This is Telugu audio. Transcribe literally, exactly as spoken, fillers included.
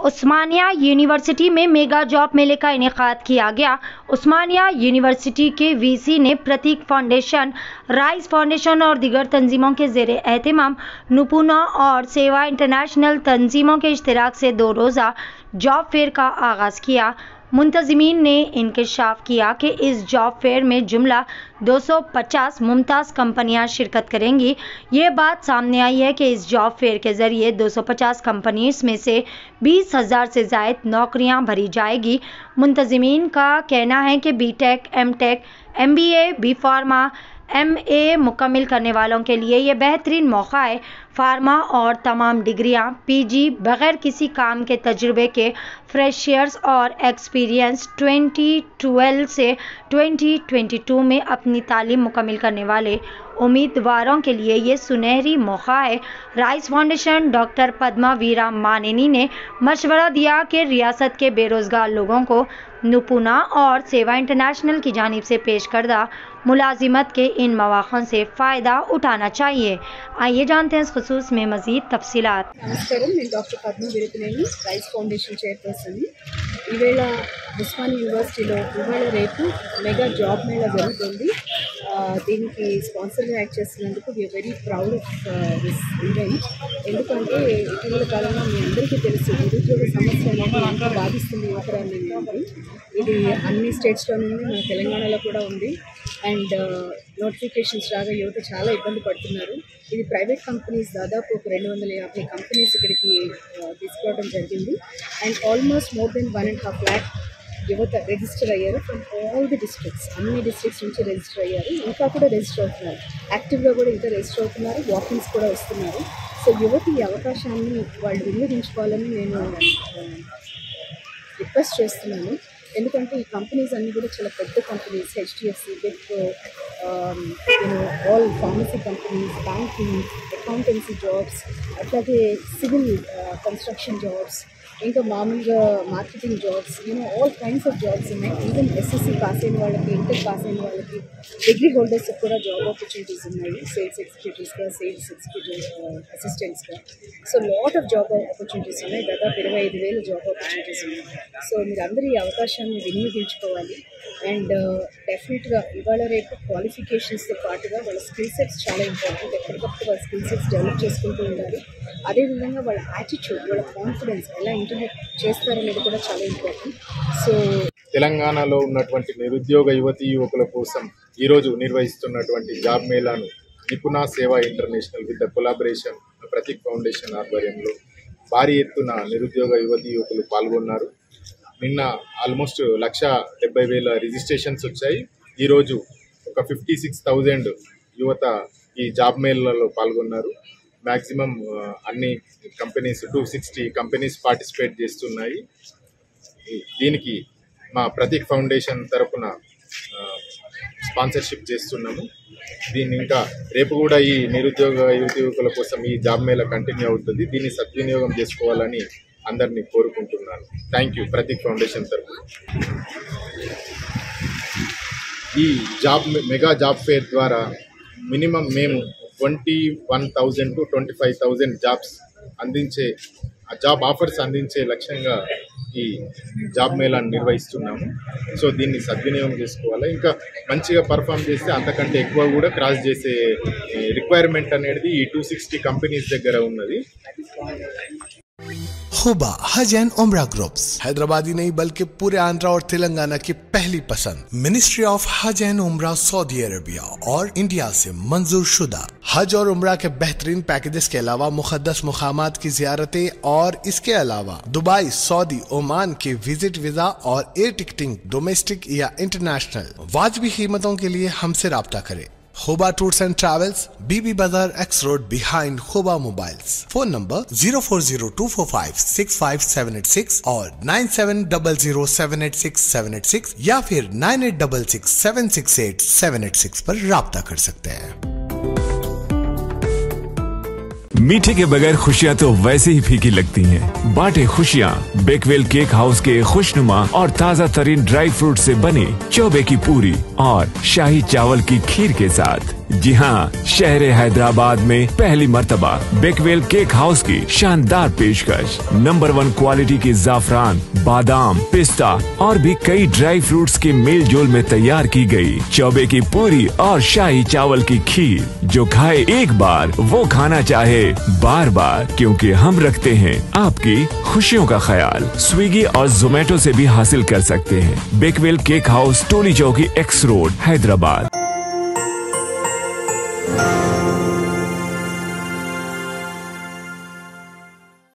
उस्मानिया यूनिवर्सिटी में मेगा जॉब मेले का इनेकाद किया गया। उस्मानिया यूनिवर्सिटी के वीसी ने प्रतीक फाउंडेशन, राइस फाउंडेशन और दीगर तंजीमों के ज़ेरे एहतमाम नुपुना और सेवा इंटरनेशनल तंजीमों के इश्तिराक से दो रोज़ा जॉब फेयर का आगाज़ किया। मुंतज़मीन ने इंकशाफ किया कि इस जॉब फेयर में जुमला दो सौ पचास मुमताज़ कंपनियां शिरकत करेंगी। ये बात सामने आई है कि इस जॉब फेयर के ज़रिए दो सौ पचास कंपनीज में से बीस हज़ार से ज़ायद नौकरियां भरी जाएगी। मुंतज़मीन का कहना है कि B tech, M tech, M B A, B pharma, M A मुकम्मिल करने वालों के लिए ये बेहतरीन मौका है। फार्मा और तमाम डिग्रियां, पी जी बग़ैर किसी काम के तजुर्बे के फ्रेशर्स और एक्सपीरियंस ट्वेंटी ट्वेल्व से ट्वेंटी ट्वेंटी टू में अपनी तालीम मुकम्मिल करने वाले उम्मीदवारों के लिए ये सुनहरी मौका है। Rice foundation doctor Padma Veera Maneni ने मशवरा दिया कि रियासत के बेरोज़गार लोगों को नुपुना और सेवा इंटरनेशनल की जानिब से पेश करदा मुलाजिमत के इन मौक़ों से फ़ायदा उठाना चाहिए। आइए जानते हैं इस खुसूस में मज़ीद तफसीलात। नमस्कार, मैं doctor Padma Veerapaneni, Rice foundation chairperson. ఈవేళ ఉస్మానియా యూనివర్సిటీలో ఇవాళ రేపు మెగా జాబ్ మేళా జరుగుతుంది. దీనికి స్పాన్సర్గా యాక్ట్ చేస్తున్నందుకు we are very proud of this event. ఎందుకంటే ఇటీవల కాలంలో మీ అందరికీ తెలుసు నిరుద్యోగ సమస్య అనేది ఎంత బాధిస్తుంది యువతరాన్ని అనేది. ఇది అన్ని స్టేట్స్లోనే ఉంది, మన తెలంగాణలో కూడా ఉంది. అండ్ నోటిఫికేషన్స్ రాగా యువత చాలా ఇబ్బంది పడుతున్నారు. ఇది ప్రైవేట్ కంపెనీస్ దాదాపు ఒక రెండు వందల యాభై కంపెనీస్ ఇక్కడికి తీసుకోవడం జరిగింది. And almost more than one and half lakh యువత రిజిస్టర్ అయ్యారు. ఫ్రమ్ ఆల్ ది డిస్ట్రిక్ట్స్, అన్ని డిస్ట్రిక్ట్స్ నుంచి రిజిస్టర్ అయ్యారు. ఇంకా కూడా రిజిస్టర్ అవుతున్నారు, యాక్టివ్గా కూడా ఇంకా రిజిస్టర్ అవుతున్నారు, వాకిన్స్ కూడా వస్తున్నారు. సో యువత ఈ అవకాశాన్ని వాళ్ళు వినియోగించుకోవాలని నేను రిక్వెస్ట్ చేస్తున్నాను. ఎందుకంటే ఈ కంపెనీస్ అన్నీ కూడా చాలా పెద్ద companies, HDFC, Wipro, you know all pharmacy companies, banking, accountancy jobs, అట్లాగే సివిల్ కన్స్ట్రక్షన్ జాబ్స్, ఇంకా మామూలుగా marketing jobs, you know all kinds of jobs ఉన్నాయి. ఈవెన్ ఎస్ఎస్సి పాస్ అయిన వాళ్ళకి, ఇంటర్ పాస్ అయిన వాళ్ళకి, డిగ్రీ హోల్డర్స్కి కూడా జాబ్ ఆపర్చునిటీస్ ఉన్నాయి. సేల్స్ ఎగ్జిక్యూటివ్స్గా, సేల్స్ ఎగ్జిక్యూటివ్ అసిస్టెంట్స్గా. So lot of job opportunities ఉన్నాయి. దాదాపు ఇరవై ఐదు వేల జాబ్ ఆపర్చునిటీస్ ఉన్నాయి. సో మీరు అందరూ ఈ అవకాశాన్ని వినియోగించుకోవాలి. అండ్ డెఫినెట్గా ఇవాళ రేపు క్వాలిఫికేషన్స్తో పాటుగా వాళ్ళ స్కిల్ సెట్స్ చాలా ఇంపార్టెంట్. ఎప్పటికప్పుడు వాళ్ళ స్కిల్ సెట్స్ డెవలప్ చేసుకుంటూ ఉండాలి. అదేవిధంగా వాళ్ళ యాటిట్యూడ్, వాళ్ళ కాన్ఫిడెన్స్ ఎలా ఇంటర్నెట్ చేస్తారనేది కూడా చాలా ఇంపార్టెంట్. సో తెలంగాణలో ఉన్నటువంటి నిరుద్యోగ యువతీ యువకుల కోసం ఈరోజు నిర్వహిస్తున్నటువంటి జాబ్ మేళాను Nipuna Seva international with the collaboration Prateek foundation ఆధ్వర్యంలో భారీ ఎత్తున నిరుద్యోగ యువతీ యువకులు పాల్గొన్నారు. నిన్న ఆల్మోస్ట్ లక్ష డెబ్బై వేల రిజిస్ట్రేషన్స్ వచ్చాయి. ఈరోజు ఒక ఫిఫ్టీ సిక్స్ థౌజండ్ యువత ఈ జాబ్ మేళాలో పాల్గొన్నారు. మ్యాక్సిమం అన్ని companies two sixty companies participate చేస్తున్నాయి. దీనికి మా ప్రతీక్ ఫౌండేషన్ తరఫున స్పాన్సర్షిప్ చేస్తున్నాము. దీన్ని ఇంకా రేపు కూడా ఈ నిరుద్యోగ యువతి యువకుల కోసం ఈ జాబ్ మేళా కంటిన్యూ అవుతుంది. దీన్ని సద్వినియోగం చేసుకోవాలని అందరినీ కోరుకుంటున్నాను. Thank you. ప్రతీక్ ఫౌండేషన్ తరఫున ఈ జాబ్ మెగా జాబ్ ఫేర్ ద్వారా మినిమం మేము twenty one thousand to twenty five thousand jobs అందించే జాబ్ ఆఫర్స్ అందించే లక్ష్యంగా ఈ జాబ్ మేళాను నిర్వహిస్తున్నాము. సో దీన్ని సద్వినియోగం చేసుకోవాలి. ఇంకా మంచిగా పర్ఫామ్ చేస్తే అంతకంటే ఎక్కువ కూడా క్రాస్ చేసే రిక్వైర్మెంట్ అనేది ఈ టూ సిక్స్టీ కంపెనీస్ దగ్గర ఉన్నది. हुबा हज एंड उम्रा ग्रुप्स हैदराबादी नहीं बल्कि पूरे आंध्रा और तेलंगाना की पहली पसंद। Ministry of Hajj and Umrah Saudi Arabia और इंडिया से मंजूर शुदा। हज और उम्रा के बेहतरीन पैकेजेस के अलावा मुकद्दस मुकामात की जियारतें और इसके अलावा दुबई, सऊदी, ओमान के विजिट वीजा और एयर टिकटिंग डोमेस्टिक या इंटरनेशनल वाजबी कीमतों के लिए हमसे राब्ता करें। Huba tours and travels, Bibi Bazaar X road behind Huba mobiles. Phone number zero four zero two four five six five seven eight six और nine seven double zero seven eight six seven eight six या फिर nine eight double six seven six eight seven eight six पर राब्ता कर सकते हैं। मीठे के बगैर खुशियाँ तो वैसे ही फीकी लगती हैं। बांटे खुशियाँ बेकवेल केक हाउस के खुशनुमा और ताज़ा तरीन ड्राई फ्रूट से बनी चौबे की पूरी और शाही चावल की खीर के साथ। जी हाँ, शहर हैदराबाद में पहली मर्तबा बेकवेल केक हाउस की शानदार पेशकश। नंबर वन क्वालिटी की जाफरान, बादाम, पिस्ता और भी कई ड्राई फ्रूट्स के मेल जोल में तैयार की गई चौबे की पूरी और शाही चावल की खीर, जो खाए एक बार वो खाना चाहे बार बार, क्योंकि हम रखते हैं आपकी खुशियों का ख्याल। स्विगी और जोमेटो से भी हासिल कर सकते हैं। बेकवेल केक हाउस, टोली चौकी, एक्स रोड, हैदराबाद।